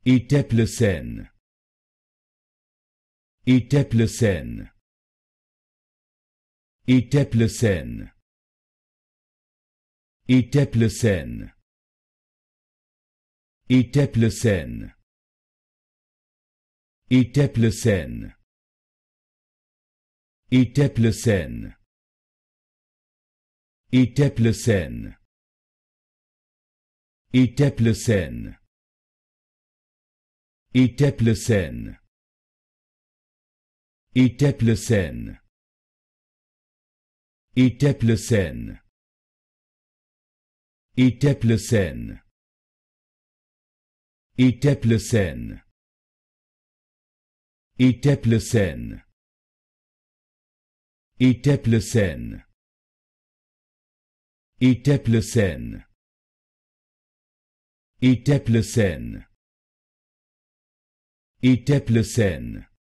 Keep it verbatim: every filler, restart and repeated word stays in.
Eteplirsen. Eteplirsen. Eteplirsen. Eteplirsen. Eteplirsen. Eteplirsen. Eteplirsen. Eteplirsen. Eteplirsen. Eteplirsen. Eteplirsen. Eteplirsen. Eteplirsen. Eteplirsen. Eteplirsen. Eteplirsen. Eteplirsen. Eteplirsen. Eteplirsen.